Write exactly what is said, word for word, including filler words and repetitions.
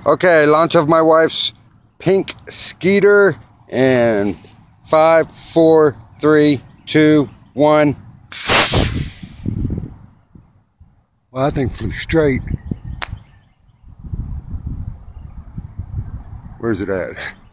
Okay, launch of my wife's Pink Skeeter and five, four, three, two, one. Well, that thing flew straight. Where's it at?